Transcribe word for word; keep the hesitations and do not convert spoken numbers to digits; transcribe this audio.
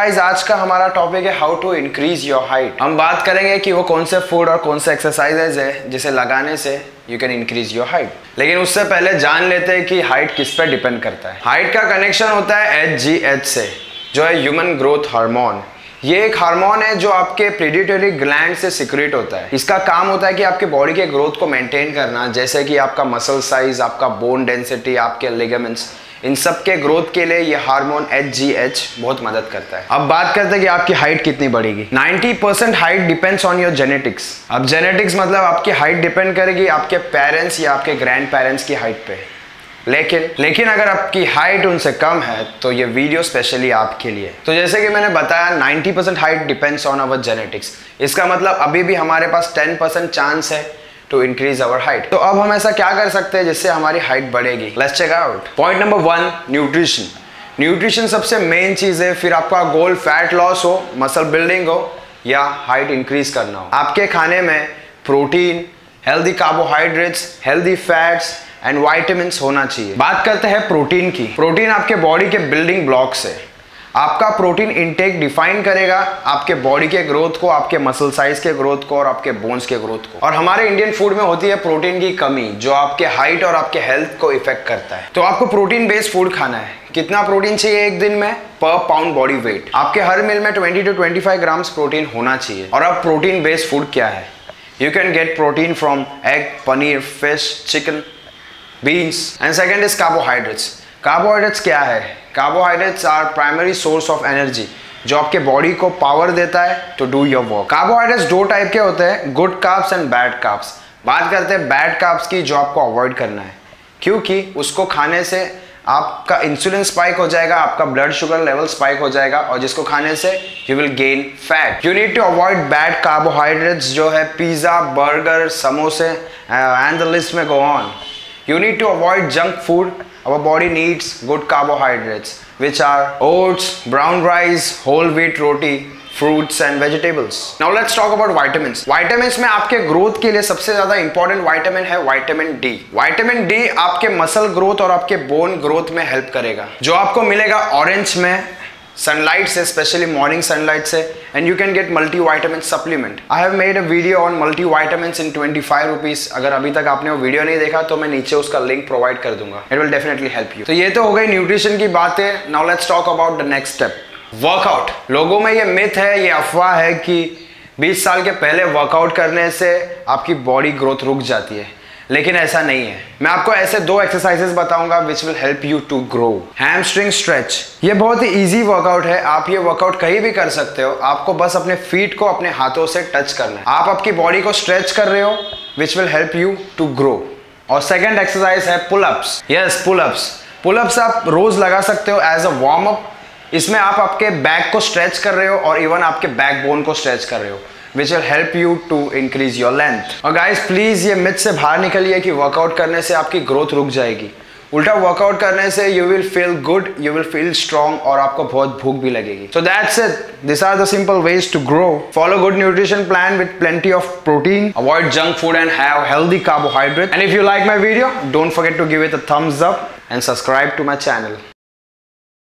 Guys, आज का हमारा टॉपिक है how to increase your height. हम बात करेंगे कि वो कौन से फूड और कौन से एक्सरसाइजेज है जिसे लगाने से you can increase your height. लेकिन उससे पहले जान लेते हैं कि हाइट किस पे डिपेंड करता है। हाइट का कनेक्शन होता है एच जी एच से, जो है ह्यूमन ग्रोथ हार्मोन। ये एक हार्मोन है जो आपके पिट्यूटरी ग्लैंड से सिक्रेट होता है। इसका काम होता है कि आपके बॉडी के ग्रोथ को मेंटेन करना, जैसे कि आपका मसल साइज, आपका बोन डेंसिटी, आपके लिगामेंट्स, इन सब के ग्रोथ के लिए ये हार्मोन एच जी एच बहुत मदद करता है। अब बात करते हैं कि आपकी हाइट कितनी बढ़ेगी। Ninety percent height depends on your genetics. अब जेनेटिक्स मतलब आपकी हाइट डिपेंड करेगी आपके पेरेंट्स या आपके ग्रैंड पेरेंट्स की हाइट पे। लेकिन लेकिन अगर आपकी हाइट उनसे कम है तो ये वीडियो स्पेशली आपके लिए। तो जैसे कि मैंने बताया, ninety percent height depends on our genetics. इसका मतलब अभी भी हमारे पास टेन परसेंट चांस है टू इंक्रीज अवर हाइट। तो अब हम ऐसा क्या कर सकते हैं जिससे हमारी हाइट बढ़ेगी? Let's check out. Point number one, nutrition. Nutrition सबसे मेन चीज है। फिर आपका गोल फैट लॉस हो, मसल बिल्डिंग हो या हाइट इंक्रीज करना हो, आपके खाने में protein, healthy carbohydrates, healthy fats and vitamins होना चाहिए। बात करते हैं प्रोटीन की। प्रोटीन आपके बॉडी के बिल्डिंग ब्लॉक्स है। आपका प्रोटीन इंटेक डिफाइन करेगा आपके बॉडी के ग्रोथ को, आपके मसल साइज के ग्रोथ को और आपके बोन्स के ग्रोथ को। और हमारे इंडियन फूड में होती है प्रोटीन की कमी, जो आपके हाइट और आपके हेल्थ को इफेक्ट करता है। तो आपको प्रोटीन बेस्ड फूड खाना है। कितना प्रोटीन चाहिए एक दिन में? पर पाउंड बॉडी वेट आपके हर मील में twenty two twenty five grams protein होना चाहिए। और अब प्रोटीन बेस्ड फूड क्या है? You can get protein from egg, paneer, fish, chicken, beans and second is carbohydrates. Carbohydrates क्या है? Carbohydrates are primary source of energy, जो आपके बॉडी को पावर देता है to do your work. Carbohydrates दो टाइप के होते हैं, good carbs and bad carbs. बात करते हैं बैड कार्ब्स की, जो आपको अवॉइड करना है, क्योंकि उसको खाने से आपका इंसुलिन स्पाइक हो जाएगा, आपका ब्लड शुगर लेवल स्पाइक हो जाएगा, और जिसको खाने से you will gain fat. You need to avoid bad carbohydrates, जो है पिज्जा, बर्गर, समोसे एंड द लिस्ट में go on. You need to avoid junk food. Our body needs good carbohydrates, which are oats, brown rice, whole wheat roti, fruits and vegetables. Now let's talk about vitamins. Vitamins में आपके growth के लिए सबसे ज्यादा important vitamin है vitamin D. Vitamin D आपके muscle growth और आपके बोन ग्रोथ में हेल्प करेगा, जो आपको मिलेगा ऑरेंज में, सनलाइट से, स्पेशली मॉर्निंग सनलाइट से, and you can get multi vitamin supplement. I have made a video on multi vitamins in twenty five rupees. अगर अभी तक आपने वो वीडियो नहीं देखा तो मैं नीचे उसका लिंक प्रोवाइड कर दूंगा। It will definitely help you. तो ये तो हो गई न्यूट्रिशन की बातें। Now let's talk about the next step, workout. लोगों में ये मिथ है, ये अफवाह है कि बीस साल के पहले वर्कआउट करने से आपकी बॉडी ग्रोथ रुक जाती है, लेकिन ऐसा नहीं है। मैं आपको ऐसे दो एक्सरसाइजेस बताऊंगा which will help you to grow. Hamstring stretch, ये बहुत ही इजी वर्कआउट है। आप ये वर्कआउट कहीं भी कर सकते हो। आपको बस अपने फीट को अपने हाथों से टच करना है। आप आपकी बॉडी को स्ट्रेच कर रहे हो, which will help you to grow. और सेकेंड एक्सरसाइज है पुलअप्स। Yes, pullups. पुलअप्स आप रोज लगा सकते हो एज अ वार्म अप। इसमें आप आपके बैक को स्ट्रेच कर रहे हो और इवन आपके बैक बोन को स्ट्रेच कर रहे हो, which will help you to increase your length। और guys, प्लीज ये मिथ से बाहर निकलिए कि वर्कआउट करने से आपकी ग्रोथ रुक जाएगी। उल्टा, वर्कआउट करने से you will feel good, you will feel strong और आपको बहुत भूख भी लगेगी। So that's it. These are the simple ways to grow. Follow good nutrition plan with plenty of protein. Avoid junk food and have healthy carbohydrates. And if you like my video, don't forget to give it a thumbs up and subscribe to my channel.